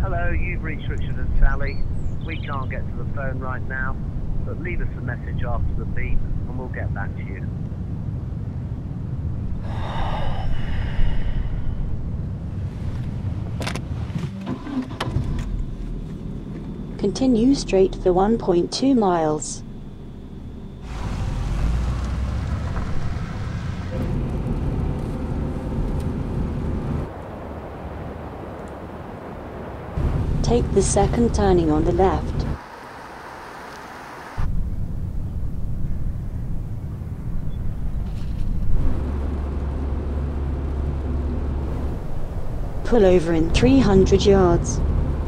Hello, you've reached Richard and Sally. We can't get to the phone right now, but leave us a message after the beep and we'll get back to you. Continue straight for 1.2 miles. Take the second turning on the left. Pull over in 300 yards.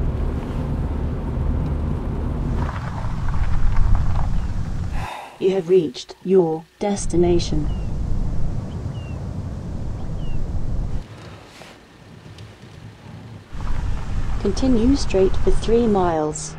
You have reached your destination. Continue straight for 3 miles.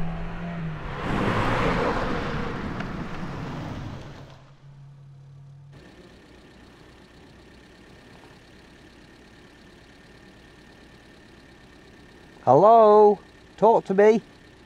Hello? Talk to me.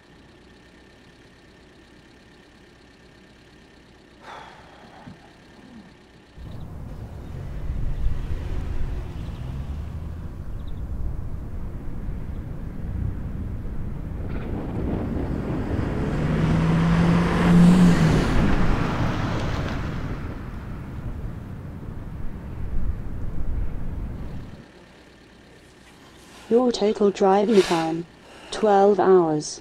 Your total driving time, 12 hours.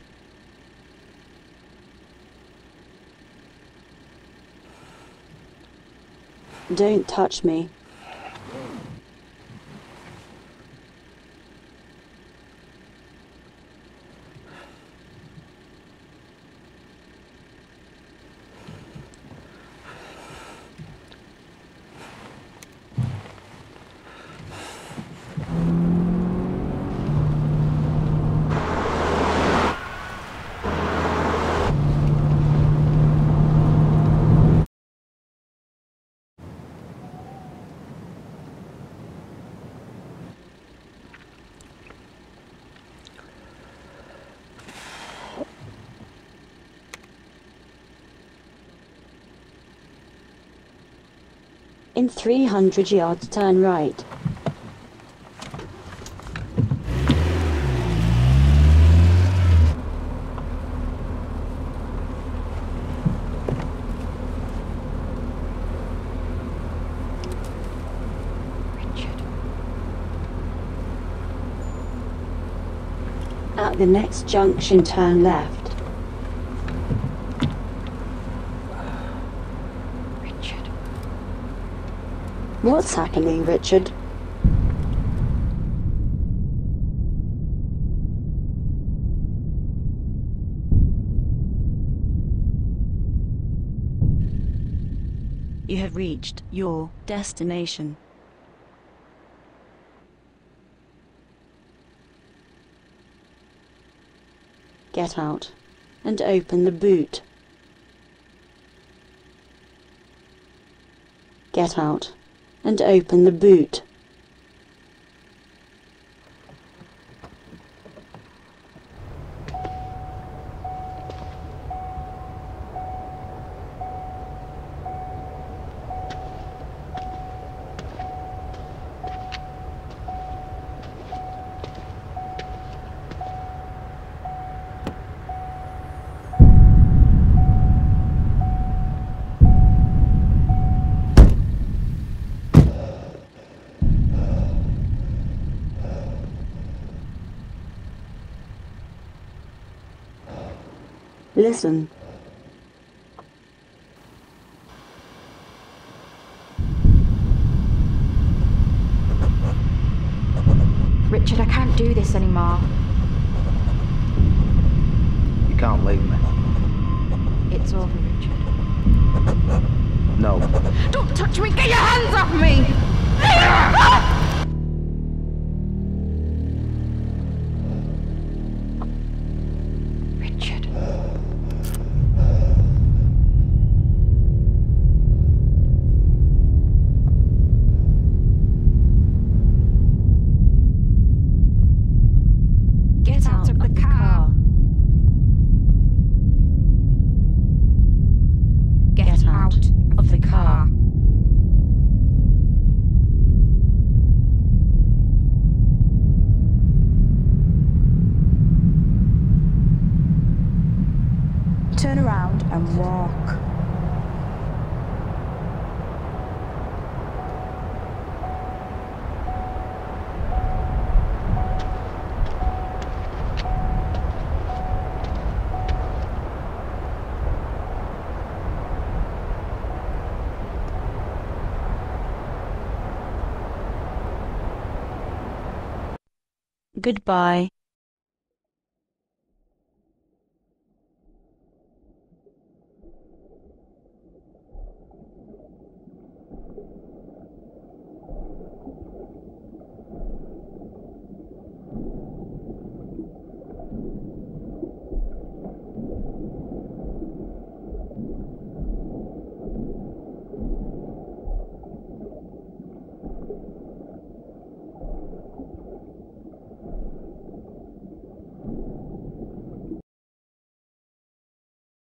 Don't touch me. In 300 yards, turn right. At the next junction, turn left. What's happening, Richard? You have reached your destination. Get out and open the boot. Get out and open the boot. Listen. Richard, I can't do this anymore. You can't leave me. It's over, Richard. No. Don't touch me! Get your hands off me! Richard. Get out of Goodbye.